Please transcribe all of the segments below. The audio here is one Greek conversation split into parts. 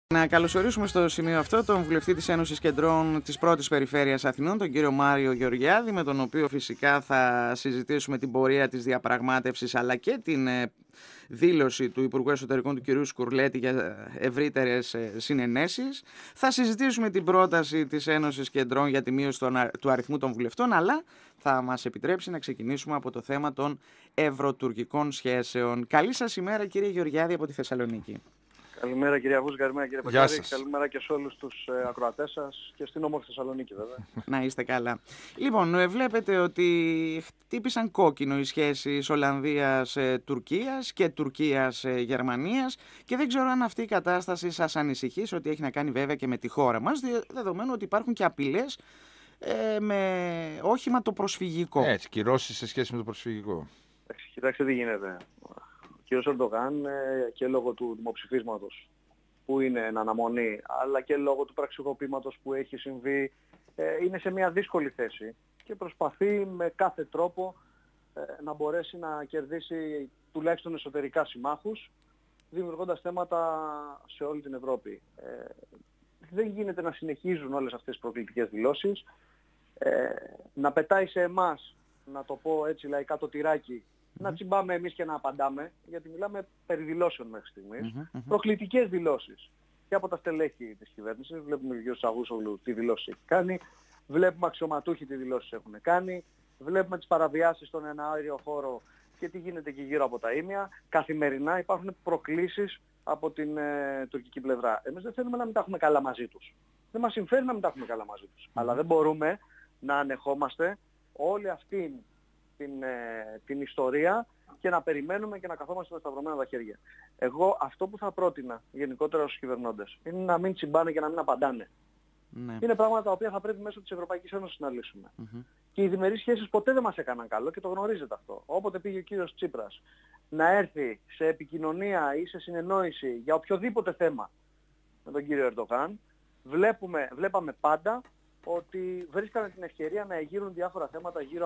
Να καλωσορίσουμε στο σημείο αυτό τον βουλευτή της Ένωσης Κεντρών της πρώτης Περιφέρειας Αθηνών, τον κύριο Μάριο Γεωργιάδη, με τον οποίο φυσικά θα συζητήσουμε την πορεία της διαπραγμάτευσης αλλά και την δήλωση του Υπουργού Εσωτερικών του κυρίου Σκουρλέτη για ευρύτερες συνενέσεις. Θα συζητήσουμε την πρόταση της Ένωσης Κεντρών για τη μείωση του αριθμού των βουλευτών, αλλά θα μας επιτρέψει να ξεκινήσουμε από το θέμα των ευρωτουρκικών σχέσεων. Καλή σας ημέρα, κύριε Γεωργιάδη, από τη Θεσσαλονίκη. Καλημέρα κύριε Αβούς, καλημέρα κύριε Πετράκη, καλημέρα και σε όλους τους ακροατές σας και στην όμορφη Θεσσαλονίκη βέβαια. Να είστε καλά. Λοιπόν, βλέπετε ότι χτύπησαν κόκκινο οι σχέσεις Ολλανδίας-Τουρκίας και Τουρκίας-Γερμανίας και δεν ξέρω αν αυτή η κατάσταση σας ανησυχεί, ότι έχει να κάνει βέβαια και με τη χώρα μας, δεδομένου ότι υπάρχουν και απειλές με όχημα το προσφυγικό. Έτσι, κυρώσεις σε σχέση με το προσφυγικό. Κοιτάξτε τι γίνεται. Ο κ. Ερντογάν και λόγω του δημοψηφίσματος που είναι εν αναμονή, αλλά και λόγω του πραξικοπήματος που έχει συμβεί, είναι σε μια δύσκολη θέση και προσπαθεί με κάθε τρόπο να μπορέσει να κερδίσει τουλάχιστον εσωτερικά συμμάχους, δημιουργώντας θέματα σε όλη την Ευρώπη. Δεν γίνεται να συνεχίζουν όλες αυτές τις προκλητικές δηλώσεις, να πετάει σε εμάς, να το πω έτσι λαϊκά, το τυράκι, να τσιμπάμε εμείς και να απαντάμε, γιατί μιλάμε περί δηλώσεων μέχρι στιγμής, προκλητικές δηλώσεις και από τα στελέχη της κυβέρνησης. Βλέπουμε ο κ. Σαγούσογλου τι δηλώσεις έχει κάνει, βλέπουμε αξιωματούχοι τι δηλώσεις έχουν κάνει, βλέπουμε τις παραβιάσεις στον εναέριο χώρο και τι γίνεται και γύρω από τα ίμια. Καθημερινά υπάρχουν προκλήσεις από την τουρκική πλευρά. Εμείς δεν θέλουμε να μην τα έχουμε καλά μαζί τους. Δεν μας συμφέρει να μην τα έχουμε καλά μαζί τους. Αλλά δεν μπορούμε να ανεχόμαστε όλη αυτή την ιστορία και να περιμένουμε και να καθόμαστε με σταυρωμένα τα χέρια. Εγώ αυτό που θα πρότεινα γενικότερα στους κυβερνώντες είναι να μην τσιμπάνε και να μην απαντάνε. Ναι. Είναι πράγματα τα οποία θα πρέπει μέσω της Ευρωπαϊκής Ένωσης να λύσουμε. Και οι διμερείς σχέσεις ποτέ δεν μας έκαναν καλό και το γνωρίζετε αυτό. Όποτε πήγε ο κύριος Τσίπρας να έρθει σε επικοινωνία ή σε συνεννόηση για οποιοδήποτε θέμα με τον κύριο Ερντογάν, βλέπαμε πάντα ότι βρίσκανε την ευκαιρία να εγείρουν διάφορα θέματα γύρω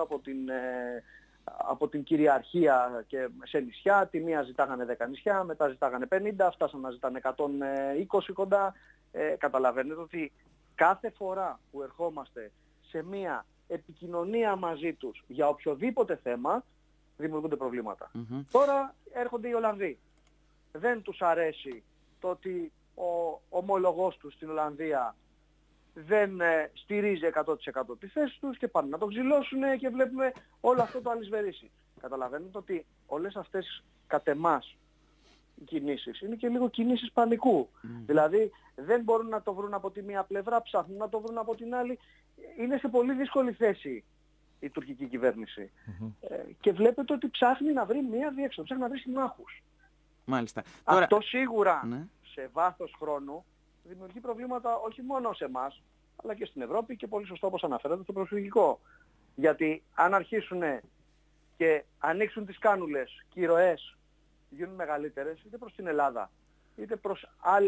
από την κυριαρχία και σε νησιά. Τη μία ζητάγανε 10 νησιά, μετά ζητάγανε 50, φτάσαν να ζητάνε 120 κοντά. Καταλαβαίνετε ότι κάθε φορά που ερχόμαστε σε μία επικοινωνία μαζί τους για οποιοδήποτε θέμα, δημιουργούνται προβλήματα. Τώρα έρχονται οι Ολλανδοί. Δεν τους αρέσει το ότι ο ομόλογός τους στην Ολλανδία δεν στηρίζει 100% τη θέση τους και πάνε να το ξυλώσουν και βλέπουμε όλο αυτό το αλυσβερίσι. Καταλαβαίνετε ότι όλες αυτές κατ' εμάς οι κινήσεις είναι και λίγο κινήσεις πανικού. Δηλαδή δεν μπορούν να το βρουν από τη μία πλευρά, ψάχνουν να το βρουν από την άλλη. Είναι σε πολύ δύσκολη θέση η τουρκική κυβέρνηση. Και βλέπετε ότι ψάχνει να βρει μία διέξοδο, ψάχνει να βρει συμμάχους. Μάλιστα. Αυτό σίγουρα σε βάθος χρόνου δημιουργεί προβλήματα όχι μόνο σε εμάς, αλλά και στην Ευρώπη και πολύ σωστά όπως αναφέρατε στο προσφυγικό. Γιατί αν αρχίσουν και ανοίξουν τις κάνουλες και οι ροές γίνουν μεγαλύτερες είτε προς την Ελλάδα είτε προς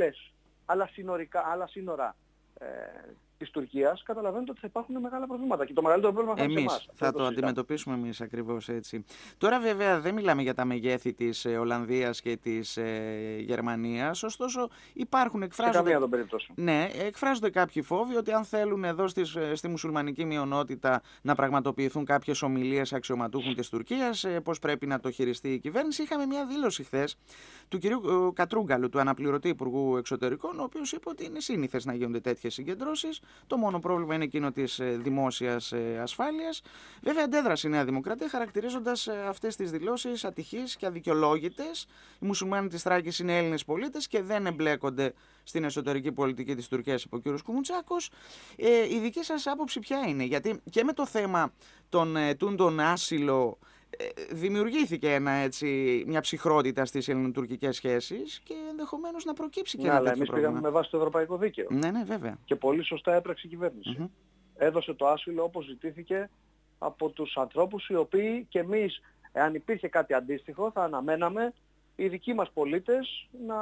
άλλα σύνορα της Τουρκίας, καταλαβαίνετε ότι θα υπάρχουν μεγάλα προβλήματα και το μεγαλύτερο πρόβλημα θα είναι σε εμάς. Θα το αντιμετωπίσουμε εμείς ακριβώς έτσι. Τώρα βέβαια δεν μιλάμε για τα μεγέθη της Ολλανδίας και της Γερμανίας, ωστόσο υπάρχουν, εκφράζονται κάποιοι φόβοι ότι αν θέλουν εδώ στη μουσουλμανική μειονότητα να πραγματοποιηθούν κάποιες ομιλίες αξιωματούχων της Τουρκίας, πώς πρέπει να το χειριστεί η κυβέρνηση. Είχαμε μια δήλωση χθες του κυρίου Κατρούγκαλου, του αναπληρωτή Υπουργού Εξωτερικών, ο οποίος είπε ότι είναι σύνηθες να γίνονται τέτοιες συγκεντρώσεις. Το μόνο πρόβλημα είναι εκείνο της δημόσιας ασφάλειας. Βέβαια, αντέδρασε η Νέα Δημοκρατία, χαρακτηρίζοντας αυτές τις δηλώσεις ατυχείς και αδικαιολόγητες. Οι μουσουλμάνοι της Θράκης είναι Έλληνες πολίτες και δεν εμπλέκονται στην εσωτερική πολιτική της Τουρκίας, είπε ο κ. Κουμουτσάκος. Η δική σας άποψη ποια είναι? Γιατί και με το θέμα των ετούντων άσυλο δημιουργήθηκε μια ψυχρότητα στις ελληνοτουρκικές σχέσεις και ενδεχομένως να προκύψει και ένα τέτοιο πρόβλημα. Αλλά εμείς πήγαμε με βάση το ευρωπαϊκό δίκαιο. Ναι, βέβαια. Και πολύ σωστά έπραξε η κυβέρνηση. Έδωσε το άσυλο όπως ζητήθηκε από τους ανθρώπους οι οποίοι και εμείς, εάν υπήρχε κάτι αντίστοιχο, θα αναμέναμε οι δικοί μας πολίτες να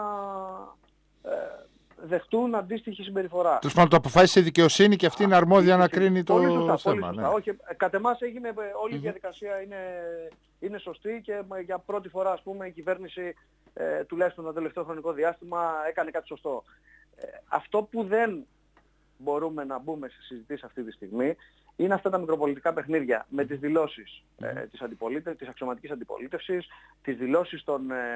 δεχτούν αντίστοιχη συμπεριφορά. Τέλος πάντων, το αποφάσισε η δικαιοσύνη και αυτή είναι αρμόδια να κρίνει το θέμα. Πολύ σωστά. Όχι, κατ' εμάς έγινε, όλη η διαδικασία είναι σωστή και για πρώτη φορά, ας πούμε, η κυβέρνηση τουλάχιστον το τελευταίο χρονικό διάστημα έκανε κάτι σωστό. Αυτό που δεν μπορούμε να μπούμε σε συζητήσεις αυτή τη στιγμή είναι αυτά τα μικροπολιτικά παιχνίδια με τις δηλώσεις της αξιωματικής αντιπολίτευσης, τις δηλώσεις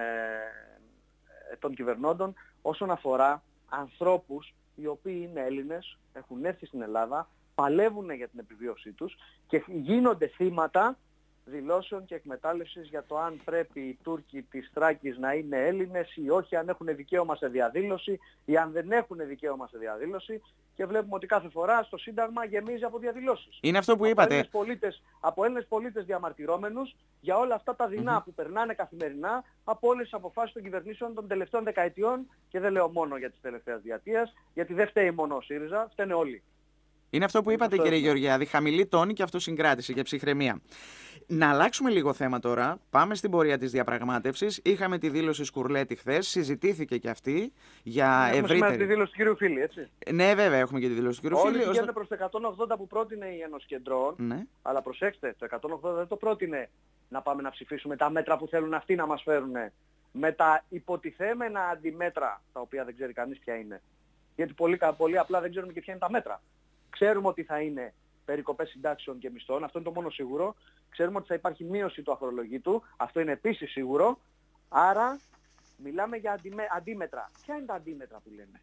των κυβερνώντων όσον αφορά ανθρώπους οι οποίοι είναι Έλληνες, έχουν έρθει στην Ελλάδα, παλεύουν για την επιβίωσή τους και γίνονται θύματα δηλώσεων και εκμετάλλευσης για το αν πρέπει οι Τούρκοι της Θράκης να είναι Έλληνες ή όχι, αν έχουν δικαίωμα σε διαδήλωση ή αν δεν έχουν δικαίωμα σε διαδήλωση, και βλέπουμε ότι κάθε φορά στο Σύνταγμα γεμίζει από διαδηλώσεις. Είναι αυτό που είπατε. Από Έλληνες πολίτες διαμαρτυρόμενους για όλα αυτά τα δεινά που περνάνε καθημερινά από όλες τις αποφάσεις των κυβερνήσεων των τελευταίων δεκαετιών, και δεν λέω μόνο για τις τελευταίες διετίες, γιατί δεν φταίει μόνο ο ΣΥΡΙΖΑ, φταίνε όλοι. Είναι αυτό που είπατε, κύριε Γεωργιάδη, χαμηλή τόνη και αυτοσυγκράτηση και ψυχραιμία. Να αλλάξουμε λίγο θέμα τώρα. Πάμε στην πορεία της διαπραγμάτευσης. Είχαμε τη δήλωση Σκουρλέτη χθες, συζητήθηκε και αυτή για ευρύτερη. Έχουμε τη δήλωση του κύριου Φίλη, έτσι. Ναι, βέβαια, έχουμε και τη δήλωση του κύριου Φίλη. Όλοι πηγαίνουν προς το 180 που πρότεινε η Ένωση Κεντρών, ναι. Αλλά προσέξτε, το 180 δεν το πρότεινε να πάμε να ψηφίσουμε τα μέτρα που θέλουν αυτοί να μας φέρουν, με τα υποτιθέμενα αντιμέτρα, τα οποία δεν ξέρει κανείς ποια είναι. Γιατί πολύ απλά δεν ξέρουμε και ποια είναι τα μέτρα. Ξέρουμε ότι θα είναι περικοπές συντάξεων και μισθών, αυτό είναι το μόνο σίγουρο. Ξέρουμε ότι θα υπάρχει μείωση του αφορολογήτου, αυτό είναι επίσης σίγουρο. Άρα μιλάμε για αντίμετρα. Ποια είναι τα αντίμετρα που λένε?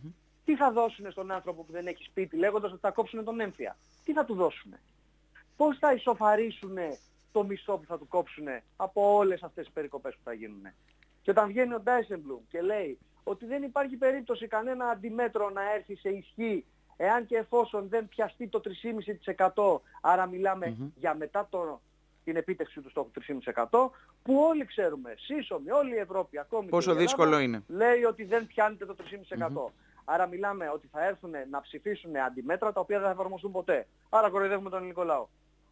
Τι θα δώσουν στον άνθρωπο που δεν έχει σπίτι, λέγοντας ότι θα κόψουν τον έμφυα? Τι θα του δώσουν? Πώς θα ισοφαρίσουν το μισθό που θα του κόψουν από όλες αυτές τις περικοπές που θα γίνουν? Και όταν βγαίνει ο Ντάισεμπλουμ και λέει ότι δεν υπάρχει περίπτωση κανένα αντιμέτρο να έρθει σε ισχύ εάν και εφόσον δεν πιαστεί το 3,5%, άρα μιλάμε για μετά την επίτευξη του στόχου 3,5%, που όλοι ξέρουμε, σύσσωμοι, όλη η Ευρώπη, ακόμη πόσο και η δύσκολο Ελλάδα, είναι, λέει ότι δεν πιάνεται το 3,5%. Άρα μιλάμε ότι θα έρθουν να ψηφίσουν αντιμέτρα τα οποία δεν θα εφαρμοστούν ποτέ. Άρα κοροϊδεύουμε τον ελληνικό λαό.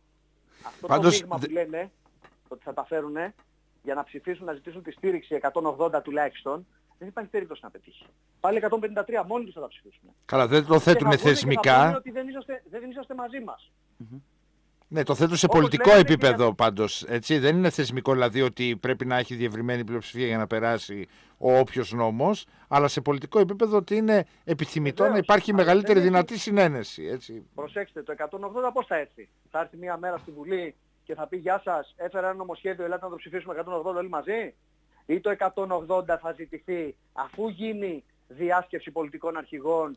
Αυτό το μείγμα που λένε ότι θα τα φέρουν για να ψηφίσουν, να ζητήσουν τη στήριξη 180 τουλάχιστον, δεν υπάρχει περίπτωση να πετύχει. Πάλι 153 μόνοι τους θα τα ψηφίσουν. Καλά, δεν το θέτουν θεσμικά. Και θα πούνε ότι δεν είσαστε μαζί μας. Ναι, το θέτουν σε πολιτικό επίπεδο πάντως. Έτσι. Δεν είναι θεσμικό, δηλαδή ότι πρέπει να έχει διευρυμένη πλειοψηφία για να περάσει ο όποιος νόμος, αλλά σε πολιτικό επίπεδο ότι είναι επιθυμητό να υπάρχει μεγαλύτερη δυνατή συνένεση. Έτσι. Προσέξτε, το 180 πώς θα έρθει? Θα έρθει μία μέρα στη Βουλή και θα πει «Γεια σας, έφερα ένα νομοσχέδιο, ελάτε να το ψηφίσουμε 180 όλοι μαζί»? Ή το 180 θα ζητηθεί αφού γίνει διάσκεψη πολιτικών αρχηγών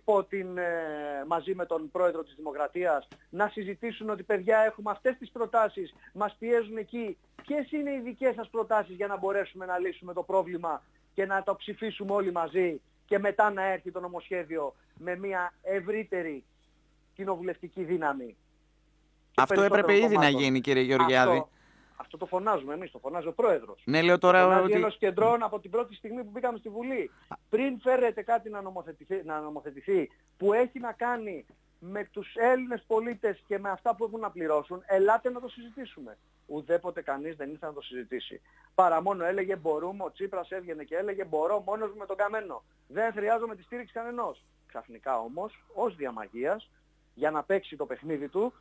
μαζί με τον πρόεδρο της Δημοκρατίας να συζητήσουν ότι παιδιά έχουμε αυτές τις προτάσεις, μας πιέζουν εκεί, ποιες είναι οι δικές σας προτάσεις για να μπορέσουμε να λύσουμε το πρόβλημα και να το ψηφίσουμε όλοι μαζί, και μετά να έρθει το νομοσχέδιο με μια ευρύτερη κοινοβουλευτική δύναμη. Αυτό έπρεπε ήδη να γίνει, κύριε Γεωργιάδη. Αυτό το φωνάζουμε εμείς, το φωνάζει ο πρόεδρος. Ναι, λέω τώρα το φωνάζει ότι... η Ένωση Κεντρών από την πρώτη στιγμή που μπήκαμε στη Βουλή. Πριν φέρετε κάτι να νομοθετηθεί που έχει να κάνει με τους Έλληνες πολίτες και με αυτά που έχουν να πληρώσουν, ελάτε να το συζητήσουμε. Ουδέποτε κανείς δεν ήρθε να το συζητήσει. Παρά μόνο έλεγε μπορούμε, ο Τσίπρας έβγαινε και έλεγε μπορώ μόνος μου με τον καμένο. Δεν χρειάζομαι τη στήριξη κανενός. Ξαφνικά όμως, ως διαμαγείας, για να παίξει το παιχνίδι του,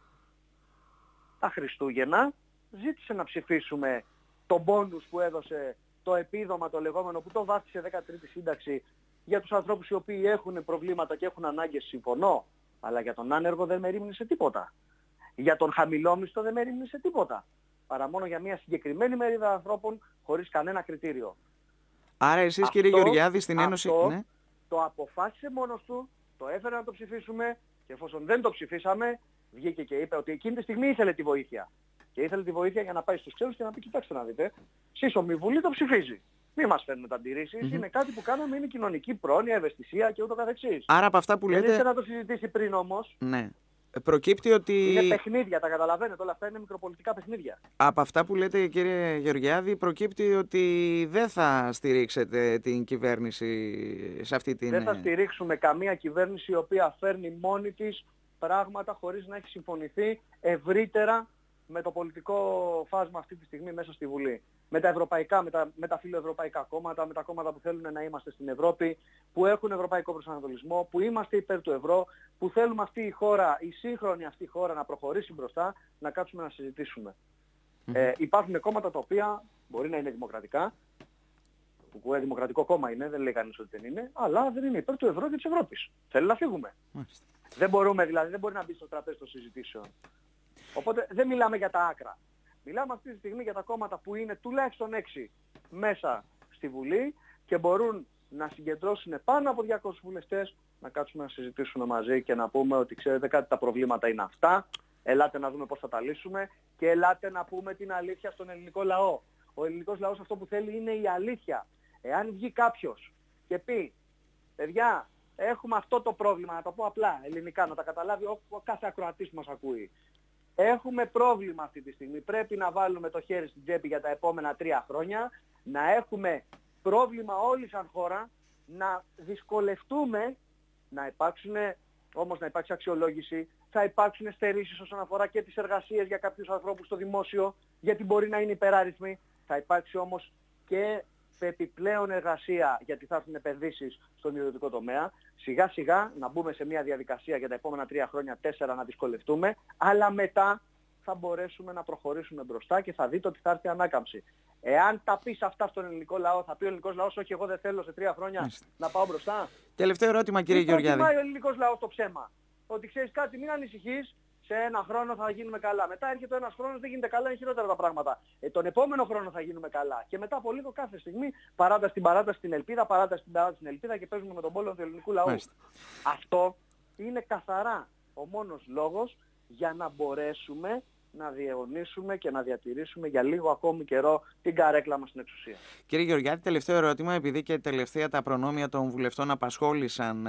τα Χριστούγεννα, ζήτησε να ψηφίσουμε τον μπόνους που έδωσε, το επίδομα το λεγόμενο που το βάφτισε 13η σύνταξη για τους ανθρώπους οι οποίοι έχουν προβλήματα και έχουν ανάγκες, συμφωνώ. Αλλά για τον άνεργο δεν με ρίμνησε τίποτα. Για τον χαμηλόμισθο δεν με ρίμνησε τίποτα. Παρά μόνο για μια συγκεκριμένη μερίδα ανθρώπων χωρίς κανένα κριτήριο. Άρα εσείς, κύριε Γεωργιάδη, στην Ένωση... Ναι. Το αποφάσισε μόνος του, το έφερε να το ψηφίσουμε, και εφόσον δεν το ψηφίσαμε, βγήκε και είπε ότι εκείνη τη στιγμή ήθελε τη βοήθεια. Και ήθελε τη βοήθεια για να πάει στους ξένους και να πει κοιτάξτε να δείτε, σύσσωμη Βουλή το ψηφίζει. Μην μας φέρνουν τα αντιρρήσεις, είναι κάτι που κάναμε, είναι κοινωνική πρόνοια, ευαισθησία και ούτω καθεξής. Άρα από αυτά που λέτε... Δεν ήθελε να το συζητήσει πριν όμως. Ναι. Προκύπτει ότι... Είναι παιχνίδια, τα καταλαβαίνετε, όλα αυτά είναι μικροπολιτικά παιχνίδια. Από αυτά που λέτε, κύριε Γεωργιάδη, προκύπτει ότι δεν θα στηρίξετε την κυβέρνηση σε αυτή την... Δεν θα στηρίξουμε καμία κυβέρνηση η οποία φέρνει μόνη της πράγματα χωρίς να έχει συμφωνηθεί ευρύτερα με το πολιτικό φάσμα αυτή τη στιγμή μέσα στη Βουλή. Με τα ευρωπαϊκά, με τα φιλοευρωπαϊκά κόμματα, με τα κόμματα που θέλουν να είμαστε στην Ευρώπη, που έχουν ευρωπαϊκό προσανατολισμό, που είμαστε υπέρ του ευρώ, που θέλουμε αυτή η χώρα, η σύγχρονη αυτή χώρα να προχωρήσει μπροστά, να κάτσουμε να συζητήσουμε. Υπάρχουν κόμματα τα οποία μπορεί να είναι δημοκρατικά, Το Δημοκρατικό Κόμμα είναι, δεν λέει κανείς ότι δεν είναι, αλλά δεν είναι υπέρ του ευρώ και της Ευρώπης. Θέλει να φύγουμε. Μάλιστα. Δεν μπορούμε δηλαδή, δεν μπορεί να μπει στο τραπέζι των συζητήσεων. Οπότε δεν μιλάμε για τα άκρα. Μιλάμε αυτή τη στιγμή για τα κόμματα που είναι τουλάχιστον 6 μέσα στη Βουλή και μπορούν να συγκεντρώσουν πάνω από 200 βουλευτές, να κάτσουμε να συζητήσουμε μαζί και να πούμε ότι ξέρετε κάτι, τα προβλήματα είναι αυτά, ελάτε να δούμε πώς θα τα λύσουμε και ελάτε να πούμε την αλήθεια στον ελληνικό λαό. Ο ελληνικός λαός αυτό που θέλει είναι η αλήθεια. Εάν βγει κάποιος και πει, παιδιά, έχουμε αυτό το πρόβλημα, να το πω απλά ελληνικά, να τα καταλάβει ο κάθε ακροατής που μας ακούει. Έχουμε πρόβλημα αυτή τη στιγμή. Πρέπει να βάλουμε το χέρι στην τσέπη για τα επόμενα 3 χρόνια, να έχουμε πρόβλημα όλοι σαν χώρα, να δυσκολευτούμε να υπάρξουν, όμως να υπάρξει αξιολόγηση, θα υπάρξουν στερήσεις όσον αφορά και τις εργασίες για κάποιους ανθρώπους στο δημόσιο, γιατί μπορεί να είναι υπεράριθμοι, θα υπάρξει όμως και επιπλέον εργασία γιατί θα έρθουν επενδύσεις στον ιδιωτικό τομέα. Σιγά σιγά να μπούμε σε μια διαδικασία για τα επόμενα 3 χρόνια, 4 να δυσκολευτούμε, αλλά μετά θα μπορέσουμε να προχωρήσουμε μπροστά και θα δείτε ότι θα έρθει ανάκαμψη. Εάν τα πεις αυτά στον ελληνικό λαό, θα πει ο ελληνικός λαός, όχι εγώ δεν θέλω σε 3 χρόνια να πάω μπροστά. Τελευταίο ερώτημα, κύριε Γεωργιάδη. Προτιμάει ο ελληνικός λαός το ψέμα. Ότι ξέρεις κάτι, μην ανησυχείς, σε 1 χρόνο θα γίνουμε καλά. Μετά έρχεται ο 1 χρόνος, δεν γίνεται καλά, είναι χειρότερα τα πράγματα. Τον επόμενο χρόνο θα γίνουμε καλά. Και μετά από λίγο κάθε στιγμή παράταση την ελπίδα, παράταση την ελπίδα και παίζουμε με τον πόλεμο του ελληνικού λαού. Μάλιστα. Αυτό είναι καθαρά ο μόνος λόγος για να μπορέσουμε να διαιωνίσουμε και να διατηρήσουμε για λίγο ακόμη καιρό την καρέκλα μας στην εξουσία. Κύριε Γεωργιάδη, τελευταίο ερώτημα, επειδή και τελευταία τα προνόμια των βουλευτών απασχόλησαν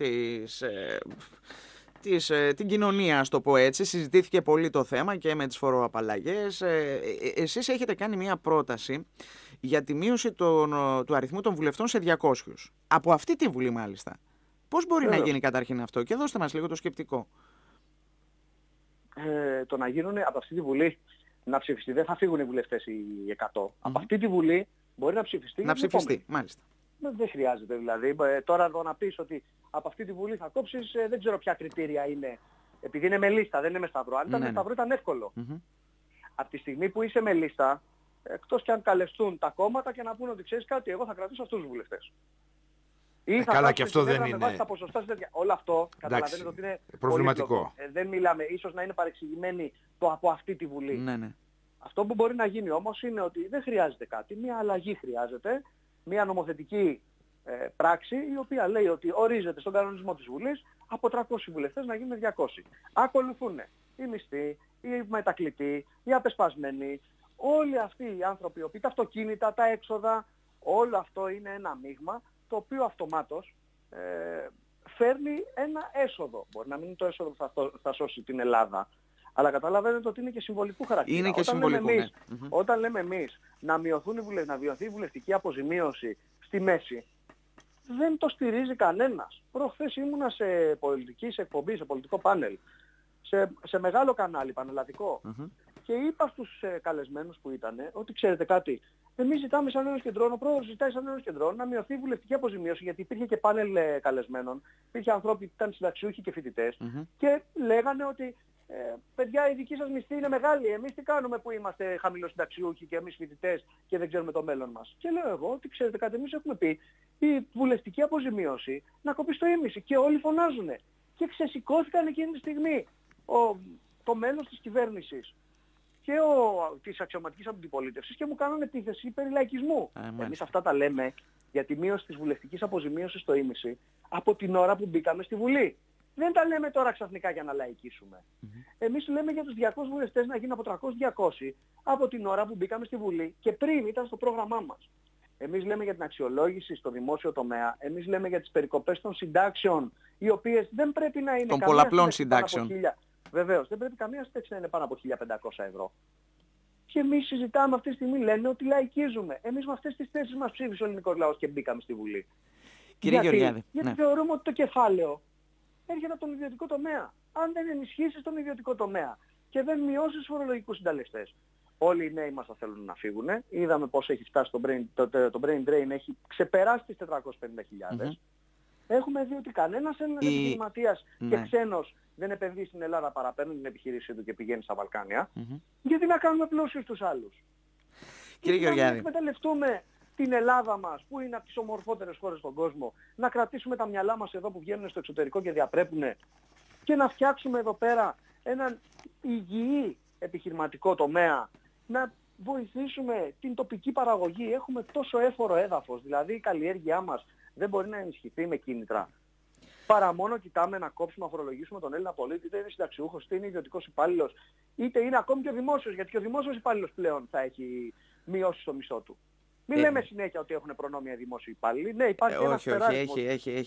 την κοινωνία, ας το πω έτσι, συζητήθηκε πολύ το θέμα και με τις φοροαπαλλαγές. Εσείς έχετε κάνει μια πρόταση για τη μείωση του αριθμού των βουλευτών σε 200. Από αυτή τη Βουλή μάλιστα. Πώς μπορεί να γίνει καταρχήν αυτό και δώστε μας λίγο το σκεπτικό. Το να γίνουν από αυτή τη Βουλή να ψηφιστεί, δεν θα φύγουν οι βουλευτές οι 100. Από αυτή τη Βουλή μπορεί να ψηφιστεί. Να ψηφιστεί, μάλιστα. Δεν χρειάζεται δηλαδή. Τώρα εδώ να πεις ότι από αυτή τη Βουλή θα κόψεις, δεν ξέρω ποια κριτήρια είναι. Επειδή είναι με λίστα, δεν είναι με σταυρό. Αν ήταν με σταυρό ήταν εύκολο. Από τη στιγμή που είσαι με λίστα, εκτός και αν καλεστούν τα κόμματα και να πούνε ότι ξέρεις κάτι, εγώ θα κρατήσω αυτούς τους βουλευτές. Ή θα καλά, και αυτό δεν με είναι. βάση τα ποσοστά, όλο αυτό καταλαβαίνετε ότι είναι προβληματικό. Δεν μιλάμε, ίσως να είναι παρεξηγημένοι από αυτή τη Βουλή. Ναι. Αυτό που μπορεί να γίνει όμως είναι ότι δεν χρειάζεται κάτι, μια αλλαγή χρειάζεται, μια νομοθετική πράξη η οποία λέει ότι ορίζεται στον κανονισμό της Βουλής από 300 βουλευτές να γίνουν 200. Ακολουθούν οι μισθοί, οι μετακλητοί, οι απεσπασμένοι, όλοι αυτοί οι άνθρωποι, τα αυτοκίνητα, τα έξοδα, όλο αυτό είναι ένα μείγμα το οποίο αυτομάτως φέρνει ένα έσοδο. Μπορεί να μην είναι το έσοδο που θα σώσει την Ελλάδα, αλλά καταλαβαίνετε ότι είναι και συμβολικού χαρακτήρα. Είναι και συμβολικού, ναι. Όταν λέμε εμείς να μειωθεί η βουλευτική αποζημίωση στη μέση, δεν το στηρίζει κανένας. Προχθές ήμουνα σε πολιτική εκπομπή, σε πολιτικό πάνελ, σε μεγάλο κανάλι πανελλαδικό και είπα στους καλεσμένους που ήταν ότι ξέρετε κάτι, εμείς ζητάμε σαν Ένωση Κεντρών, ο πρόεδρος ζητάει σαν Ένωση Κεντρών να μειωθεί η βουλευτική αποζημίωση, γιατί υπήρχε και πάνελ καλεσμένων, υπήρχε ανθρώποι που ήταν συνταξιούχοι και φοιτητές και λέγανε ότι παιδιά η δική σας μισθή είναι μεγάλη, εμείς τι κάνουμε που είμαστε χαμηλοσυνταξιούχοι και εμείς φοιτητές και δεν ξέρουμε το μέλλον μας. Και λέω εγώ ότι ξέρετε κάτι, εμείς έχουμε πει η βουλευτική αποζημίωση να κοπεί στο ίμιση και όλοι φωνάζουν. Και ξεσηκώθηκαν εκείνη τη στιγμή το μέλος της κυβέρνησης και της αξιωματικής αντιπολίτευσης και μου κάνανε επίθεση περί λαϊκισμού. Εμείς αυτά τα λέμε για τη μείωση της βουλευτικής αποζημίωσης στο ίμιση από την ώρα που μπήκαμε στη Βουλή. Δεν τα λέμε τώρα ξαφνικά για να λαϊκίσουμε. Εμείς λέμε για τους 200 βουλευτές να γίνουν από 300-200 από την ώρα που μπήκαμε στη Βουλή και πριν ήταν στο πρόγραμμά μας. Εμείς λέμε για την αξιολόγηση στο δημόσιο τομέα, εμείς λέμε για τις περικοπές των συντάξεων, οι οποίες δεν πρέπει να είναι των πολλαπλών συντάξεων. Βεβαίως, δεν πρέπει καμία σύνταξη να είναι πάνω από 1.500 ευρώ. Και εμείς συζητάμε αυτή τη στιγμή, λένε ότι λαϊκίζουμε. Εμείς με αυτές τις θέσεις μας ψήφισε ο ελληνικός λαός και μπήκαμε στη Βουλή. Κύριε Γεωργιάδη. Γιατί θεωρούμε ότι το κεφάλαιο έρχεται από τον ιδιωτικό τομέα. Αν δεν ενισχύσεις τον ιδιωτικό τομέα και δεν μειώσεις τους φορολογικούς συντελεστές, όλοι οι νέοι μας θα θέλουν να φύγουν. Είδαμε πώς έχει φτάσει το brain drain, έχει ξεπεράσει τις 450.000. Έχουμε δει ότι κανένας Έλληνας επιχειρηματίας και ξένος δεν επενδύει στην Ελλάδα, παραπέρνει την επιχείρησή του και πηγαίνει στα Βαλκάνια. Γιατί να κάνουμε πλούσιους τους άλλους. Κύριε Γεωργιάδη. Να εκμεταλλευτούμε την Ελλάδα μας, που είναι από τις ομορφότερες χώρες στον κόσμο, να κρατήσουμε τα μυαλά μας εδώ που βγαίνουν στο εξωτερικό και διαπρέπουν, και να φτιάξουμε εδώ πέρα έναν υγιή επιχειρηματικό τομέα, να βοηθήσουμε την τοπική παραγωγή. Έχουμε τόσο έφορο έδαφος, δηλαδή η καλλιέργειά μας δεν μπορεί να ενισχυθεί με κίνητρα, παρά μόνο κοιτάμε να κόψουμε, να φορολογήσουμε τον Έλληνα πολίτη, είτε είναι συνταξιούχος, είτε είναι ιδιωτικός υπάλληλος, είτε είναι ακόμη και ο δημόσιος, γιατί και ο δημόσιος υπάλληλος πλέον θα έχει μειώσει το μισθό του. Μην λέμε συνέχεια ότι έχουν προνόμια οι δημόσιοι υπάλληλοι. Ναι, υπάρχει ένας υπεράριθμος.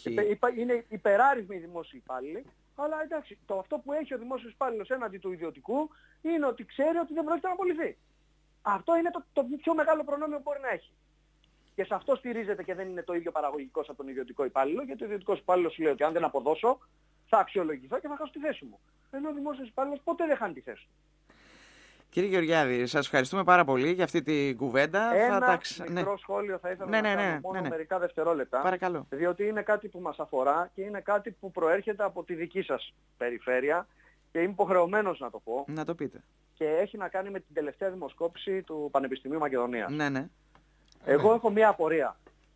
Είναι υπεράριθμοι οι δημόσιοι υπάλληλοι, αλλά εντάξει, αυτό που έχει ο δημόσιος υπάλληλος έναντι του ιδιωτικού είναι ότι ξέρει ότι δεν πρόκειται να απολυθεί. Αυτό είναι το πιο μεγάλο προνόμιο που μπορεί να έχει. Και σε αυτό στηρίζεται και δεν είναι το ίδιο παραγωγικός από τον ιδιωτικό υπάλληλο, γιατί ο ιδιωτικός υπάλληλος σου λέει ότι αν δεν αποδώσω θα αξιολογηθώ και θα χάσω τη θέση μου. Ενώ ο δημόσιος υπάλληλος ποτέ δεν χάνει τη θέση του. Κύριε Γεωργιάδη, σας ευχαριστούμε πάρα πολύ για αυτή την κουβέντα. Ένα μικρό σχόλιο θα ήθελα να κάνω μόνο μερικά δευτερόλεπτα. Παρακαλώ. Διότι είναι κάτι που μας αφορά και είναι κάτι που προέρχεται από τη δική σας περιφέρεια και είμαι υποχρεωμένος να το πω. Να το πείτε. Και έχει να κάνει με την τελευταία δημοσκόπηση του Πανεπιστημίου Μακεδονίας. Ναι. Εγώ έχω μία απορία.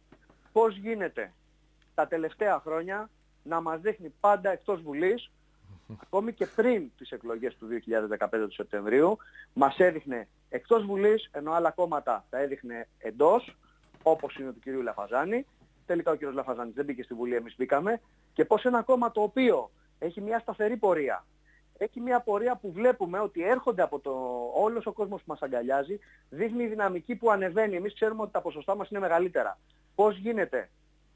Πώς γίνεται τα τελευταία χρόνια να μας δείχνει πάντα εκτός Βουλής, ακόμη και πριν τις εκλογές του 2015 του Σεπτεμβρίου, μας έδειχνε εκτός Βουλής, ενώ άλλα κόμματα τα έδειχνε εντός, όπως είναι του κυρίου Λαφαζάνη. Τελικά ο κύριος Λαφαζάνης δεν μπήκε στη Βουλή, εμείς μπήκαμε. Και πως ένα κόμμα το οποίο έχει μια σταθερή πορεία, έχει μια πορεία που βλέπουμε ότι έρχονται από όλος ο κόσμος που μας αγκαλιάζει, δείχνει η δυναμική που ανεβαίνει. Εμείς ξέρουμε ότι τα ποσοστά μας είναι μεγαλύτερα. Πώς γίνεται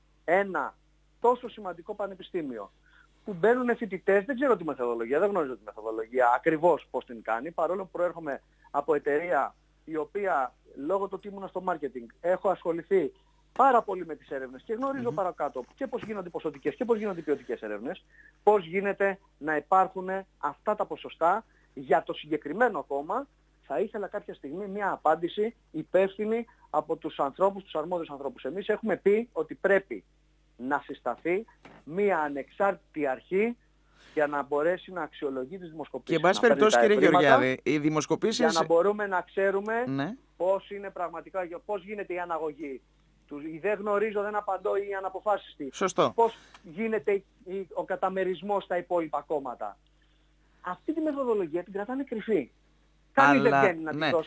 ένα τόσο σημαντικό πανεπιστήμιο που μπαίνουν φοιτητές, δεν ξέρω τη μεθοδολογία, δεν γνωρίζω τη μεθοδολογία ακριβώς πώς την κάνει, παρόλο που προέρχομαι από εταιρεία η οποία λόγω του ότι ήμουν στο marketing έχω ασχοληθεί πάρα πολύ με τις έρευνες και γνωρίζω παρακάτω και πώς γίνονται ποσοτικές και πώς γίνονται ποιοτικές έρευνες, πώς γίνεται να υπάρχουν αυτά τα ποσοστά για το συγκεκριμένο κόμμα. Θα ήθελα κάποια στιγμή μια απάντηση υπεύθυνη από τους ανθρώπους, τους αρμόδιους ανθρώπους. Εμείς έχουμε πει ότι πρέπει να συσταθεί μια ανεξάρτητη αρχή για να μπορέσει να αξιολογεί τις δημοσκοπήσεις. Και εν πάση περιπτώσει, κύριε Γεωργιάδη, οι δημοσκοπήσεις... Για να μπορούμε να ξέρουμε πώς είναι πραγματικά, πώς γίνεται η αναγωγή. Δεν γνωρίζω, δεν απαντώ ή αναποφάσιστη. Σωστό. Πώς γίνεται ο καταμερισμός στα υπόλοιπα κόμματα. Αυτή τη μεθοδολογία την κρατάνε κρυφή. Κανείς δεν βγαίνει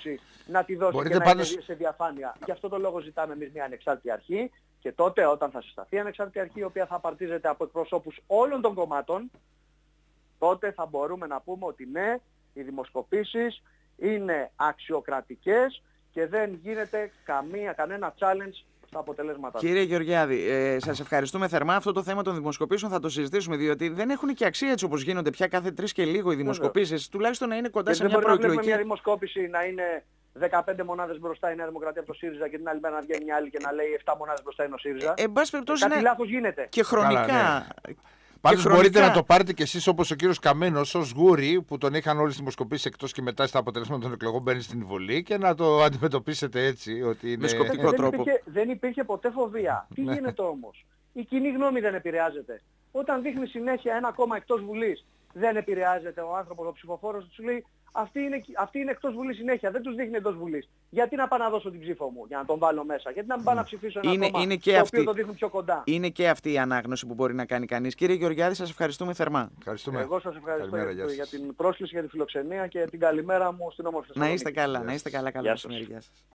να τη δώσει και να είναι σε διαφάνεια. Γι' αυτό το λόγο ζητάμε εμείς μια ανεξάρτητη αρχή και τότε όταν θα συσταθεί η ανεξάρτητη αρχή, η οποία θα απαρτίζεται από εκπροσώπους όλων των κομμάτων, τότε θα μπορούμε να πούμε ότι ναι, οι δημοσκοπήσεις είναι αξιοκρατικές και δεν γίνεται κανένα challenge στα αποτελέσματα. Κύριε Γεωργιάδη, σας ευχαριστούμε θερμά. Αυτό το θέμα των δημοσκοπήσεων θα το συζητήσουμε, διότι δεν έχουν και αξία έτσι όπως γίνονται πια κάθε 3 και λίγο οι δημοσκοπήσεις. Τουλάχιστον να είναι κοντά σε μια προεκλογική. Δεν μπορεί να μια δημοσκόπηση να είναι 15 μονάδες μπροστά είναι η Δημοκρατία από το ΣΥΡΙΖΑ και την άλλη μέρα να βγαίνει μια άλλη και να λέει 7 μονάδες μπροστά είναι ο ΣΥΡΙΖΑ. Εν πάση περιπτώσει, κάτι λάθος γίνεται. Και χρονικά. Καλά, ναι. Πάντως μπορείτε να το πάρετε κι εσείς όπως ο κύριος Καμένος ως Γούρι που τον είχαν όλες τις δημοσκοπήσεις εκτός και μετά στα αποτελέσματα των εκλογών μπαίνει στην Βουλή και να το αντιμετωπίσετε έτσι. Ότι είναι... Με σκοπτικό τρόπο. Δεν υπήρχε ποτέ φοβία. Τι γίνεται όμως? Η κοινή γνώμη δεν επηρεάζεται. Όταν δείχνει συνέχεια ένα κόμμα εκτός Βουλής, δεν επηρεάζεται ο άνθρωπος, ο ψηφοφόρος του λέει αυτή είναι εκτός Βουλής συνέχεια, δεν τους δείχνει εντός Βουλής. Γιατί να πάω να δώσω την ψήφο μου για να τον βάλω μέσα? Γιατί να μην πάω να ψηφίσω ένα κόμμα το οποίο το δείχνουν πιο κοντά? Είναι και αυτή η ανάγνωση που μπορεί να κάνει κανείς. Κύριε Γεωργιάδη, σας ευχαριστούμε θερμά. Εγώ σας ευχαριστώ για την πρόσκληση, για τη φιλοξενία και την καλημέρα μου στην όμορφη Θεσσαλονίκη. Να είστε καλά, να είστε καλά. Καλό μεσημέρι. Γεια σας.